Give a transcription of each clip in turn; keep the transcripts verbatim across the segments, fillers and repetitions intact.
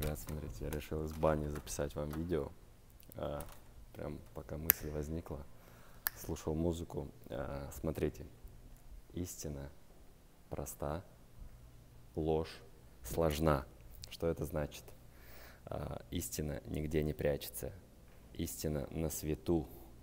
Ребят, смотрите, я решил из бани записать вам видео. А, прям пока мысль возникла, слушал музыку. А, смотрите, истина проста, ложь сложна. Что это значит? А, истина нигде не прячется. Истина на свету.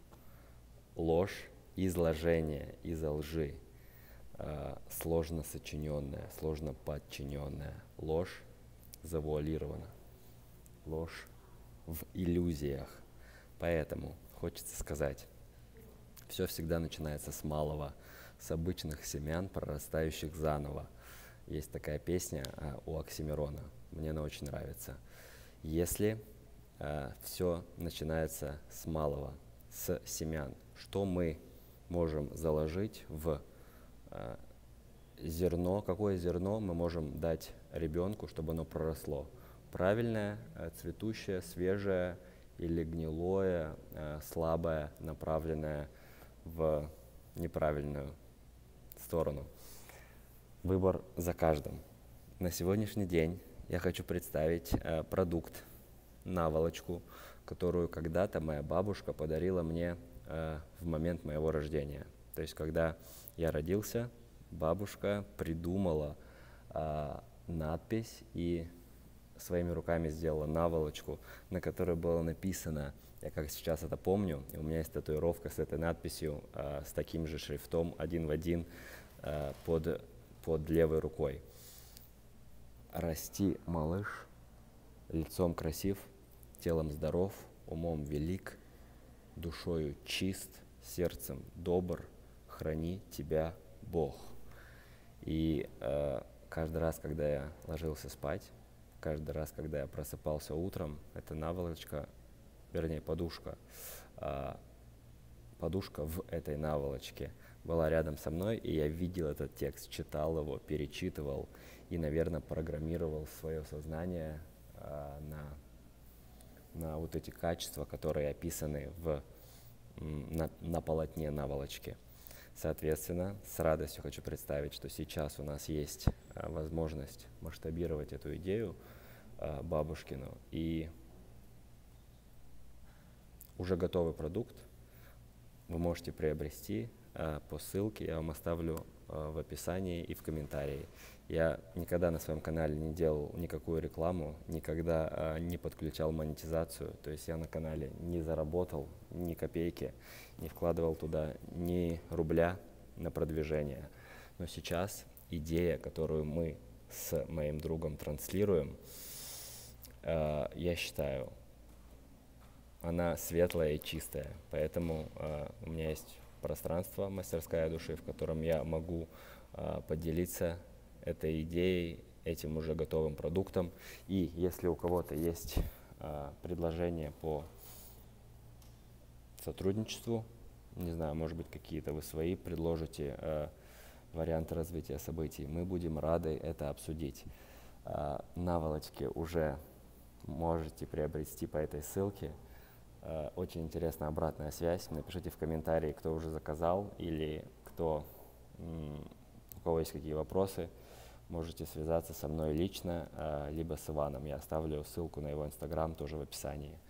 Ложь — изложение из-за лжи. А, сложно сочиненная, сложно подчиненная. Ложь завуалирована. Ложь в иллюзиях. Поэтому хочется сказать, все всегда начинается с малого, с обычных семян, прорастающих заново. Есть такая песня а, у Оксимирона, мне она очень нравится. Если а, все начинается с малого, с семян, что мы можем заложить в а, зерно, какое зерно мы можем дать ребенку, чтобы оно проросло? Правильное, цветущее, свежее или гнилое, слабое, направленное в неправильную сторону. Выбор за каждым. На сегодняшний день я хочу представить продукт, наволочку, которую когда-то моя бабушка подарила мне в момент моего рождения. То есть, когда я родился, бабушка придумала а, надпись и своими руками сделала наволочку, на которой было написано, я как сейчас это помню, у меня есть татуировка с этой надписью, а, с таким же шрифтом один в один а, под, под левой рукой. Расти, малыш, лицом красив, телом здоров, умом велик, душою чист, сердцем добр, храни тебя Бог. И э, каждый раз, когда я ложился спать, каждый раз, когда я просыпался утром, эта наволочка, вернее подушка, э, подушка в этой наволочке была рядом со мной, и я видел этот текст, читал его, перечитывал и, наверное, программировал свое сознание э, на, на вот эти качества, которые описаны в, на, на полотне наволочки. Соответственно, с радостью хочу представить, что сейчас у нас есть а, возможность масштабировать эту идею а, бабушкину, и уже готовый продукт вы можете приобрести а, по ссылке, я вам оставлю а, в описании и в комментарии. Я никогда на своем канале не делал никакую рекламу, никогда а, не подключал монетизацию, то есть я на канале не заработал ни копейки, не вкладывал туда ни рубля на продвижение. Но сейчас идея, которую мы с моим другом транслируем, э, я считаю, она светлая и чистая. Поэтому э, у меня есть пространство «Мастерская души», в котором я могу э, поделиться этой идеей, этим уже готовым продуктом. И если у кого-то есть э, предложение по сотрудничеству, не знаю, может быть, какие-то вы свои предложите э, варианты развития событий, мы будем рады это обсудить. Э, наволочки уже можете приобрести по этой ссылке. Э, очень интересная обратная связь. Напишите в комментарии, кто уже заказал или кто, у кого есть какие вопросы. Можете связаться со мной лично, э, либо с Иваном. Я оставлю ссылку на его инстаграм тоже в описании.